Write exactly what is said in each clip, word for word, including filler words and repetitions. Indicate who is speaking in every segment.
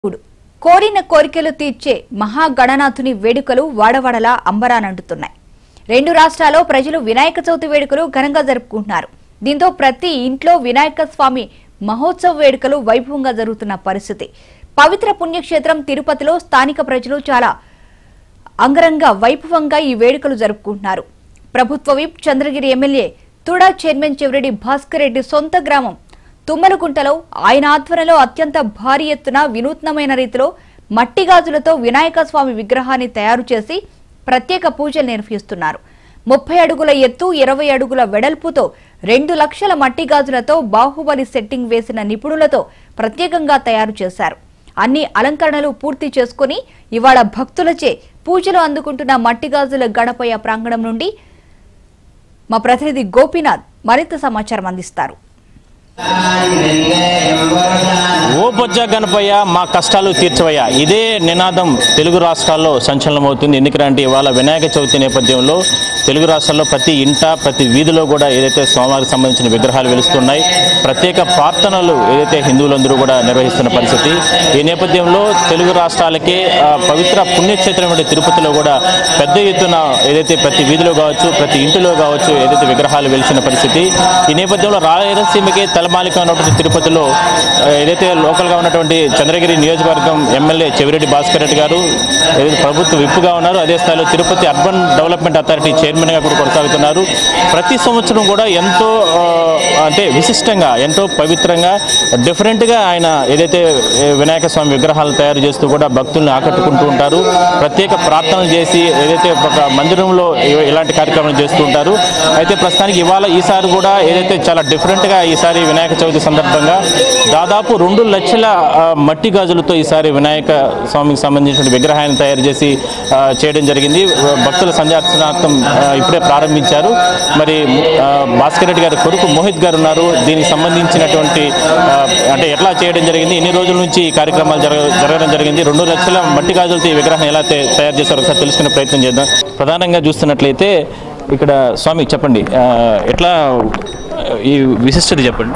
Speaker 1: కోరిన కోరికలు తీర్చే మహాగణనాథుని వేడుకలు వాడవాడలా అంబరానంటున్నాయి. రెండు రాష్ట్రాల్లో ప్రజలు వినాయక చవితి వేడుకలు ఘనంగా జరుపుకుంటున్నారు. దీంతో ప్రతి ఇంట్లో వినాయక స్వామి మహోత్సవ వేడుకలు వైభవంగా జరుగుతున్న పరిస్థితి. పవిత్ర పుణ్యక్షేత్రం తిరుపతిలో స్థానిక ప్రజలు చాలా అంగరంగ వైభవంగా ఈ వేడుకలు జరుపుకుంటున్నారు. ప్రభుత్వ whip Chandragiri MLA TUDA chairman Chevireddy Bhaskar Reddy సొంత గ్రామం తుమ్మలగుంటలో ఆయన ఆధ్వర్యంలో అత్యంత భారీ ఎత్తున వినూత్నమైన రీతిలో మట్టి గాజులతో వినాయక స్వామి విగ్రహాన్ని తయారు చేసి ప్రత్యేక పూజలు నిర్వహిస్తున్నారు. ముప్పై అడుగుల ఎత్తు ఇరవై అడుగుల వెడల్పుతో రెండు లక్షల మట్టి గాజులతో బాహుబలి సెట్టింగ్ వేసిన నిపుణులతో ప్రత్యేకంగా తయారు చేశారు. అన్ని అలంకరణలు పూర్తి చేసుకుని ఇవాళ భక్తులచే పూజలు అందుకుంటున్న మట్టి గాజుల గణపయ్య ప్రాంగణం నుండి మా ప్రతినిధి గోపీనాథ్ మరింత సమాచారం అందిస్తారు.
Speaker 2: ఓ బొజ్జ గణపయ్య మా కష్టాలు తీర్చవయ్యా, ఇదే నినాదం తెలుగు రాష్ట్రాల్లో సంచలనమవుతుంది. ఎందుకంటే ఇవాళ వినాయక చవితి నేపథ్యంలో తెలుగు రాష్ట్రాల్లో ప్రతి ఇంట ప్రతి వీధిలో కూడా ఏదైతే స్వామివారికి సంబంధించిన విగ్రహాలు వెలుస్తున్నాయి. ప్రత్యేక ప్రార్థనలు ఏదైతే హిందువులందరూ కూడా నిర్వహిస్తున్న పరిస్థితి. ఈ నేపథ్యంలో తెలుగు రాష్ట్రాలకే పవిత్ర పుణ్యక్షేత్రమైన తిరుపతిలో కూడా పెద్ద ఎత్తున ఏదైతే ప్రతి వీధిలో కావచ్చు ప్రతి ఇంటిలో కావచ్చు ఏదైతే విగ్రహాలు వెలిసిన పరిస్థితి. ఈ నేపథ్యంలో రాయలసీమకే తలమాలిక ఉన్నటువంటి తిరుపతిలో ఏదైతే లోకల్గా ఉన్నటువంటి చంద్రగిరి నియోజకవర్గం ఎమ్మెల్యే చెవిరెడ్డి భాస్కర్ రెడ్డి గారు ఏదైతే ప్రభుత్వ విప్పుగా ఉన్నారు, అదే స్థాయిలో తిరుపతి అర్బన్ డెవలప్మెంట్ అథారిటీ చైర్మన్గా కూడా కొనసాగుతున్నారు. ప్రతి సంవత్సరం కూడా ఎంతో అంటే విశిష్టంగా ఎంతో పవిత్రంగా డిఫరెంట్గా ఆయన ఏదైతే వినాయక స్వామి విగ్రహాలు తయారు చేస్తూ కూడా భక్తుల్ని ఆకట్టుకుంటూ ఉంటారు. ప్రత్యేక ప్రార్థనలు చేసి ఏదైతే ఒక మందిరంలో ఇలాంటి కార్యక్రమాలు చేస్తూ ఉంటారు. అయితే ప్రస్తుతానికి ఇవాళ ఈసారి కూడా ఏదైతే చాలా డిఫరెంట్గా ఈసారి వినాయక చవితి సందర్భంగా దాదాపు రెండు లక్షల మట్టి గాజులతో ఈసారి వినాయక స్వామికి సంబంధించిన విగ్రహాన్ని తయారు చేసి చేయడం జరిగింది. భక్తుల సందర్శనార్థం ఇప్పుడే ప్రారంభించారు. మరి భాస్కర్ రెడ్డి గారి కొడుకు మోహిత్ గారు ఉన్నారు. దీనికి సంబంధించినటువంటి అంటే ఎట్లా చేయడం జరిగింది, ఎన్ని రోజుల నుంచి ఈ కార్యక్రమాలు జరగ జరగడం జరిగింది, రెండు లక్షల మట్టి గాజులతో ఈ విగ్రహం ఎలా తయారు చేస్తారో ఒకసారి తెలుసుకునే ప్రయత్నం చేద్దాం. ప్రధానంగా చూస్తున్నట్లయితే ఇక్కడ స్వామి చెప్పండి, ఎట్లా ఈ విశిష్టత చెప్పండి.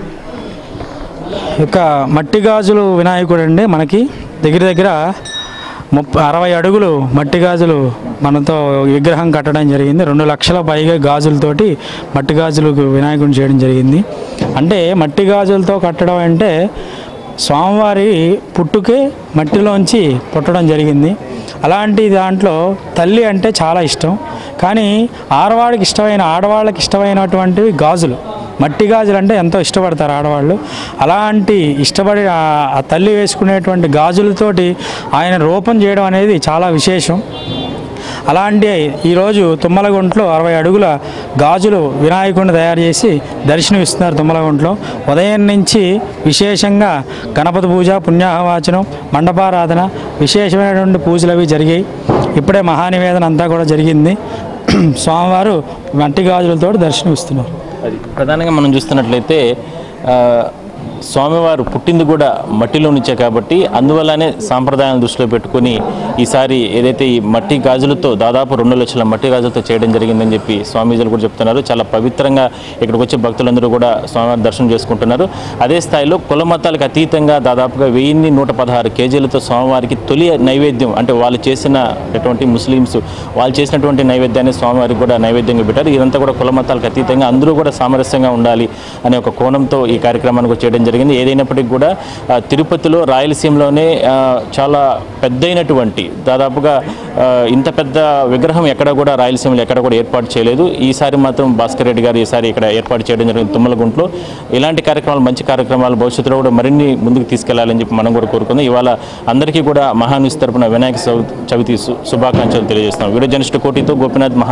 Speaker 3: ఇక మట్టి గాజులు వినాయకుడు అండి, మనకి దగ్గర దగ్గర ముప్పై అరవై అడుగులు మట్టి గాజులు మనతో విగ్రహం కట్టడం జరిగింది. రెండు లక్షల పైగా గాజులతోటి మట్టి గాజులు వినాయకుడిని చేయడం జరిగింది. అంటే మట్టి గాజులతో కట్టడం అంటే స్వామివారి పుట్టుకే మట్టిలోంచి పుట్టడం జరిగింది. అలాంటి దాంట్లో తల్లి అంటే చాలా ఇష్టం, కానీ ఆడవాళ్ళకి ఇష్టమైన ఆడవాళ్ళకి ఇష్టమైనటువంటివి గాజులు, మట్టి గాజులు అంటే ఎంతో ఇష్టపడతారు ఆడవాళ్ళు. అలాంటి ఇష్టపడి ఆ తల్లి వేసుకునేటువంటి గాజులతోటి ఆయన రూపం చేయడం అనేది చాలా విశేషం. అలాంటి ఈరోజు తుమ్మలగుంటలో అరవై అడుగుల గాజులు వినాయకుడిని తయారు చేసి దర్శనమిస్తున్నారు. తుమ్మలగుంటలో ఉదయం నుంచి విశేషంగా గణపతి పూజ, పుణ్యాహవాచనం, మండపారాధన, విశేషమైనటువంటి పూజలు అవి జరిగాయి. ఇప్పుడే మహానివేదన అంతా కూడా జరిగింది. స్వామివారు మట్టి గాజులతో దర్శనమిస్తున్నారు.
Speaker 2: అది ప్రధానంగా మనం చూస్తున్నట్లయితే స్వామివారు పుట్టింది కూడా మట్టిలో నుంచే కాబట్టి అందువల్లనే సాంప్రదాయాలను దృష్టిలో పెట్టుకుని ఈసారి ఏదైతే ఈ మట్టి గాజులతో దాదాపు రెండు లక్షల మట్టి గాజులతో చేయడం జరిగిందని చెప్పి స్వామీజీలు కూడా చెప్తున్నారు. చాలా పవిత్రంగా ఇక్కడికి వచ్చే భక్తులందరూ కూడా స్వామివారి దర్శనం చేసుకుంటున్నారు. అదే స్థాయిలో కుల మతాలకు అతీతంగా దాదాపుగా వెయ్యిన్ని నూట పదహారు కేజీలతో స్వామివారికి తొలి నైవేద్యం అంటే వాళ్ళు చేసినటువంటి ముస్లిమ్స్ వాళ్ళు చేసినటువంటి నైవేద్యాన్ని స్వామివారికి కూడా నైవేద్యంగా పెట్టారు. ఇదంతా కూడా కుల మతాలకు అతీతంగా అందరూ కూడా సామరస్యంగా ఉండాలి అనే ఒక కోణంతో ఈ కార్యక్రమానికి చేయడం జరిగింది. ఏదైనప్పటికీ కూడా తిరుపతిలో రాయలసీమలోనే చాలా పెద్దయినటువంటి దాదాపుగా ఇంత పెద్ద విగ్రహం ఎక్కడ కూడా రాయలసీమలో ఎక్కడ కూడా ఏర్పాటు చేయలేదు. ఈసారి మాత్రం భాస్కర్ రెడ్డి గారు ఈసారి ఇక్కడ ఏర్పాటు చేయడం జరిగింది తుమ్మలగుంటలో. ఇలాంటి కార్యక్రమాలు మంచి కార్యక్రమాలు భవిష్యత్తులో కూడా మరిన్ని ముందుకు తీసుకెళ్లాలని చెప్పి మనం కూడా కోరుకుందాం. ఇవాళ అందరికీ కూడా మహా న్యూస్ తరపున వినాయక చవితి శుభాకాంక్షలు తెలియజేస్తున్నాం. వీడియో జర్నలిస్ట్ కోటితో గోపీనాథ్.